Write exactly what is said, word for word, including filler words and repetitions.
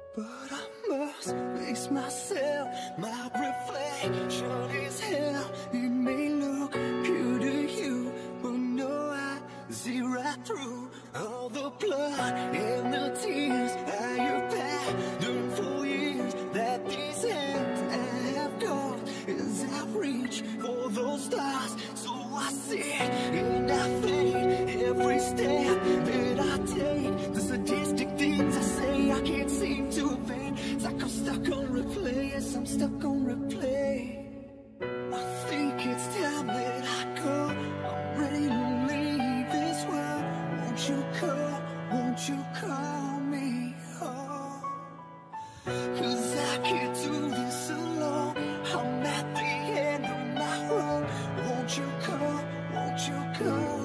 But I must face myself. My reflection is hell. It may look pure to you, but no, I see right through all the blood and the tears I have patterned for years. That these hands I have got as I reach for those stars. So I sit and I fade every step that I take. The sadistic things I say I can't seem to evade. It's like I'm stuck on replay. Yes, I'm stuck on replay. I think it's time that I go. I'm ready to leave this world. Won't you call, won't you call me home? Cause I can't do this alone. I'm at the end of my road. Won't you call, won't you call